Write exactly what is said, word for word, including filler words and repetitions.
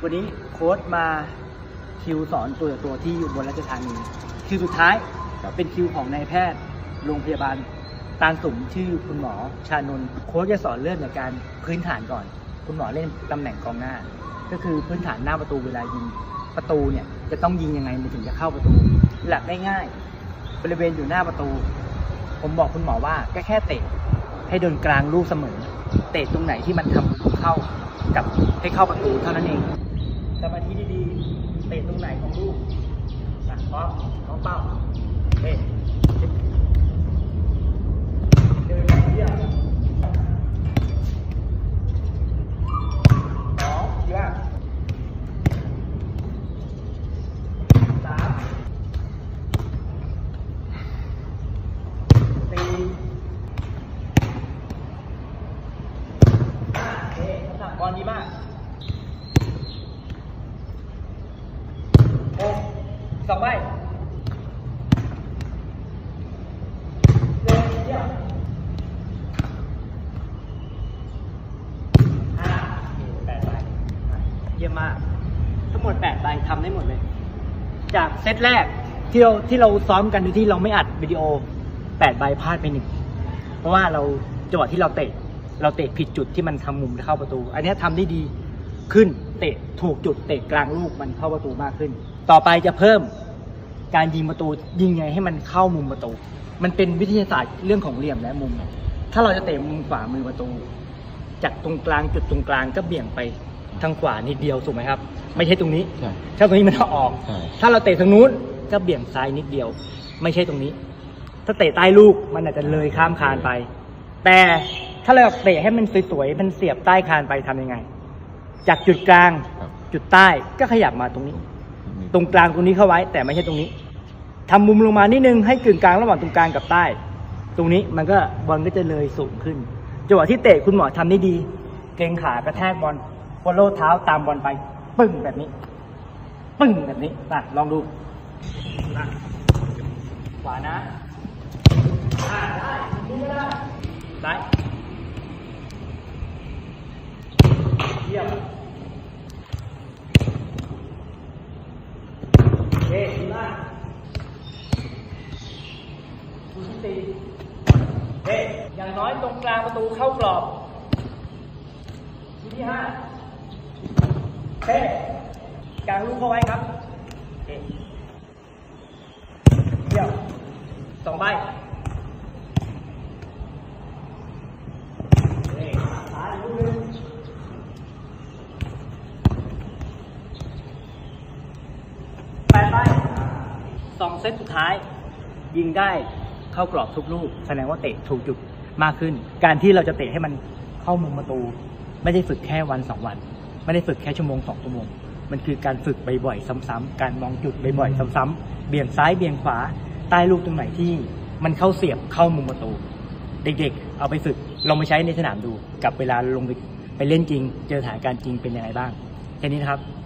วันนี้โค้ชมาคิวสอนตัวต่อตัวที่อยู่บนราชธานีคิวสุดท้ายเป็นคิวของนายแพทย์โรงพยาบาลตาลสุมชื่อคุณหมอชานนท์โค้ชจะสอนเรื่องในการพื้นฐานก่อนคุณหมอเล่นตำแหน่งกองหน้าก็คือพื้นฐานหน้าประตูเวลายิงประตูเนี่ยจะต้องยิงยังไงมันถึงจะเข้าประตูหลักง่ายๆบริเวณอยู่หน้าประตูผมบอกคุณหมอว่าแค่แค่เตะให้โดนกลางลูกเสมอเตะตรงไหนที่มันทำประตูเข้ากับให้เข้าประตูเท่านั้นเองสมาธิดีๆเตะตรงไหนของลูกสั่งพร้อมน้องเป้าเฮ้เดินไปเรื่อยสองเยอะสามสี่ห้าเฮ้คำสั่งบอลดีมากหกสองใบเจ็ดเยี่ยมห้าแปดใบเยี่ยมมากทั้งหมดแปดใบทำได้หมดเลยจากเซตแรกที่เราที่เราซ้อมกันโดยที่เราไม่อัดวิดีโอแปดใบพลาดไปหนึ่งเพราะว่าเราจังหวะที่เราเตะเราเตะผิดจุดที่มันทำมุมเข้าประตูอันนี้ทำได้ดีขึ้นเตะถูกจุดเตะกลางลูกมันเข้าประตูมากขึ้นต่อไปจะเพิ่มการยิงประตูยิงไงให้มันเข้ามุมประตูมันเป็นวิทยาศาสตร์เรื่องของเหลี่ยมและมุมถ้าเราจะเตะมุมขวามือประตูจากตรงกลางจุดตรงกลางก็เบี่ยงไปทางขวานิดเดียวถูกไหมครับไม่ใช่ตรงนี้ถ้าตรงนี้มันออกถ้าเราเตะทางนู้นก็เบี่ยงซ้ายนิดเดียวไม่ใช่ตรงนี้ถ้าเตะใต้ลูกมันอาจจะเลยข้ามคานไปแต่ถ้าเราเตะให้มันสวยๆมันเสียบใต้คานไปทำยังไงจากจุดกลางจุดใต้ก็ขยับมาตรงนี้ตรงกลางตรงนี้เข้าไว้แต่ไม่ใช่ตรงนี้ทำมุมลงมานิดนึงให้กึ่งกลางระหว่างตรงกลางกับใต้ตรงนี้มันก็บอลก็จะเลยสูงขึ้นจังหวะที่เตะคุณหมอทำได้ดีเกรงขากระแทกบอลฟอลโล่เท้าตามบอลไปปึ้งแบบนี้ปึ้งแบบนี้อ่ะลองดูนะขวานะอ่าได้ดูก็ได้ได้เยี่ยมเฮ้ดีมากดูที่ตีเฮ้อย่างน้อยตรงกลางประตูเข้ากรอบที่ห้าเฮ้กลางลูกเข้าไว้ครับเฮ้เยี่ยมสองใบเฮ้ซ้ายลูกนึงแปดใบสองเซตสุดท้ายยิงได้เข้ากรอบทุกลูกแสดงว่าเตะถูกจุดมากขึ้นการที่เราจะเตะให้มันเข้ามุมประตูไม่ได้ฝึกแค่วันสองวันไม่ได้ฝึกแค่ชั่วโมงสองชั่วโมงมันคือการฝึกบ่อยๆซ้ำๆการมองจุดบ่อยๆซ้ำๆเบี่ยงซ้ายเบี่ยงขวาใต้ลูกตรงไหนที่มันเข้าเสียบเข้ามุมประตูเด็กๆเอาไปฝึกลองไปใช้ในสนามดูกับเวลาลงไปไปเล่นจริงเจอสถานการณ์จริงเป็นยังไงบ้างแค่นี้นะครับ